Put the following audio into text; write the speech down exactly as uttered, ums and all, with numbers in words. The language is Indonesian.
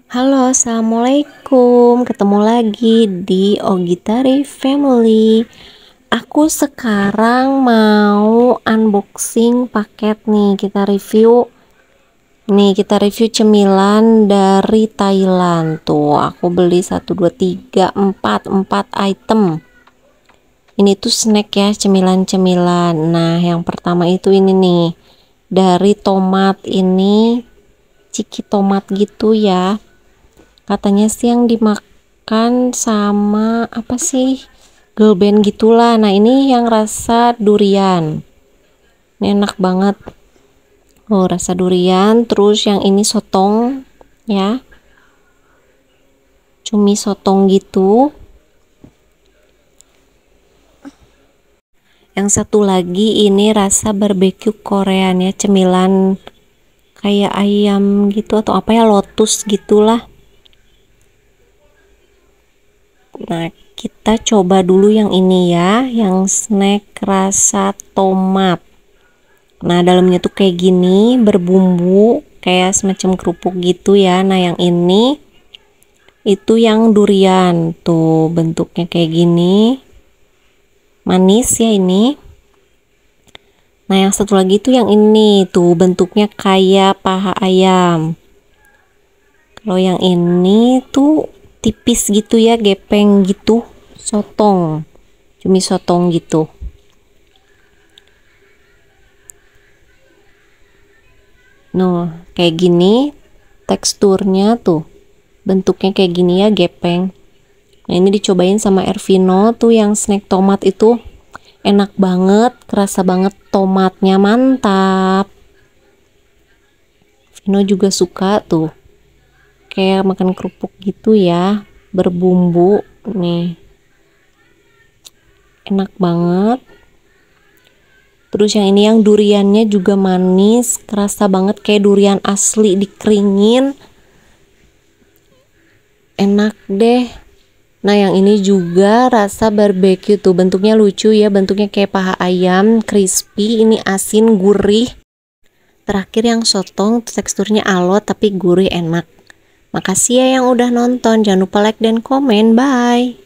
Halo, assalamualaikum. Ketemu lagi di Ogitari Family. Aku sekarang mau unboxing paket nih. Kita review. Nih, kita review cemilan dari Thailand. Tuh, aku beli satu, dua, tiga, empat, empat item. Ini tuh snack ya, cemilan-cemilan. Nah, yang pertama itu ini nih. Dari tomat ini, ciki tomat gitu ya. Katanya sih yang dimakan sama apa sih, girl band gitulah. Nah ini yang rasa durian, ini enak banget. Oh, rasa durian. Terus yang ini sotong ya, cumi sotong gitu. Yang satu lagi ini rasa barbeque Korean ya, cemilan kayak ayam gitu atau apa ya, lotus gitulah. Nah, kita coba dulu yang ini ya, yang snack rasa tomat. Nah, dalamnya tuh kayak gini, berbumbu, kayak semacam kerupuk gitu ya. Nah, yang ini itu yang durian. Tuh, bentuknya kayak gini. Manis ya ini. Nah, yang satu lagi tuh yang ini, tuh bentuknya kayak paha ayam. Kalau yang ini tuh tipis gitu ya, gepeng gitu, sotong, cumi sotong gitu. Nah, kayak gini teksturnya tuh, bentuknya kayak gini ya, gepeng. Nah, ini dicobain sama Ervino tuh yang snack tomat itu enak banget, kerasa banget tomatnya, mantap. Vino juga suka tuh, kayak makan kerupuk gitu ya, berbumbu nih, enak banget. Terus yang ini yang duriannya juga manis, kerasa banget kayak durian asli dikeringin, enak deh. Nah yang ini juga rasa barbeque tuh, bentuknya lucu ya, bentuknya kayak paha ayam, crispy, ini asin gurih. Terakhir yang sotong, teksturnya alot tapi gurih, enak. Makasih ya yang udah nonton, jangan lupa like dan komen, bye.